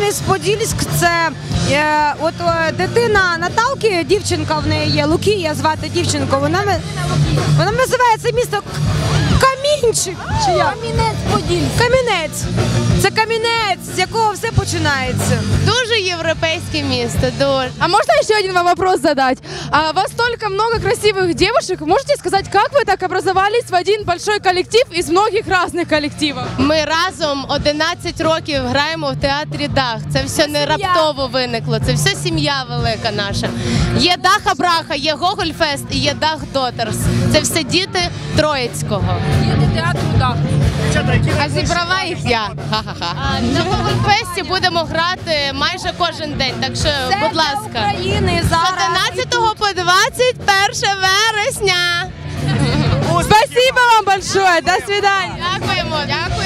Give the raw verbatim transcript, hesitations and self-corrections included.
Кам'янець-Подільськ – це е, от е, дитина Наталки, дівчинка в неї є, Лукія звати дівчинку, вона, вона називає це місто Камінчик. Чи як? Кам'янець-Подільськ. Камінець. Це камінець, з якого все починається. Дуже європейське місто, дуже. А можно еще один вам вопрос задать? А, вас столько много красивых девушек. Можете сказать, как вы так образовались в один большой коллектив из многих разных коллективов? Ми разом одинадцять років граємо в театрі «Дах». Це все не раптово виникло, це все сім'я велика наша. Є «Даха-браха», є «Гогольфест» і є «Дах Дотерс». Це все діти Троїцького. Діти театру «Дах». А зібрала їх я. Ха-ха-ха. На «Гогольфесті» будемо грати майже кожен день, так що, будь ласка. України З зараз. одинадцятого по двадцять перше вересня. Спасибо вам большое. До свидания. Дякуємо. Дякую.